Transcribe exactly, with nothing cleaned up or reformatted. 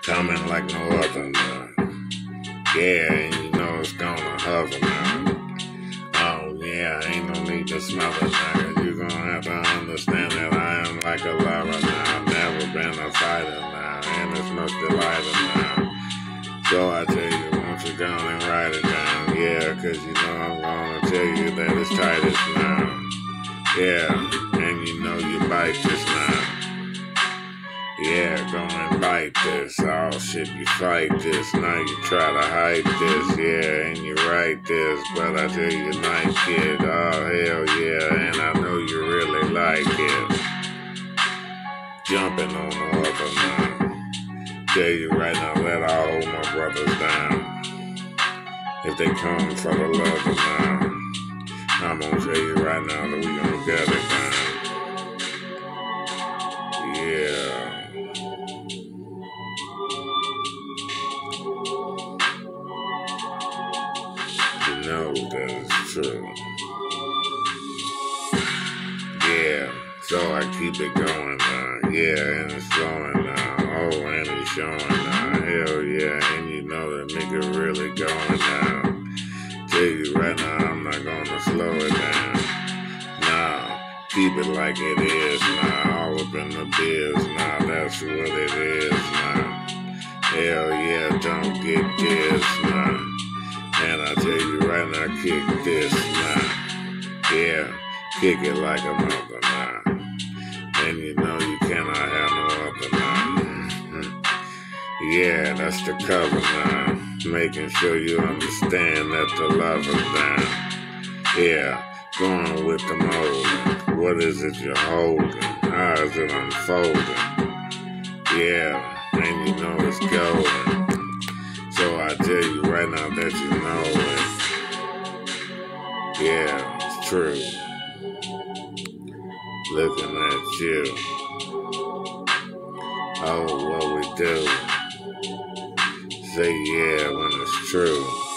Coming like no other now. Yeah, and you know it's gonna hover now. Oh yeah, ain't no need to smell it now. You gonna have to understand that I am like a lover now. Never been a fighter now, and it's much delighter now. So I tell you, won't you go and write it down? Yeah, cause you know I'm gonna tell you that it's tightest now. Yeah, and you know you bite this now. Yeah, go and bite this. Oh shit, you fight this. Now you try to hype this. Yeah, and you write this. But I tell you, night kid. Oh hell yeah, and I know you really like it. Jumping on the other now. Tell you right now, let all hold my brothers down. If they come for the love of now, I'm gonna tell you right now that we gonna get it down. Yeah. You know that it's true. Yeah, so I keep it going now. Yeah, and it's flowing now. Oh, and it's showing now. Hell yeah, and you know that nigga really going now. Tell you right now, I'm not gonna slow it down. Nah, keep it like it is now. All up in the biz now. That's what it is now. Hell yeah, don't get this now. And I tell you right now, kick this now. Yeah, kick it like a mother now. And you know you cannot have no other now. Mm-hmm. Yeah, that's the cover now. Making sure you understand that the love is down. Yeah, going with the mold. What is it you're holding? How is it unfolding? Yeah, and you know it's golden. So I tell you right now that you know it. Yeah, it's true. Looking at you. Oh, what we do. Say yeah when it's true.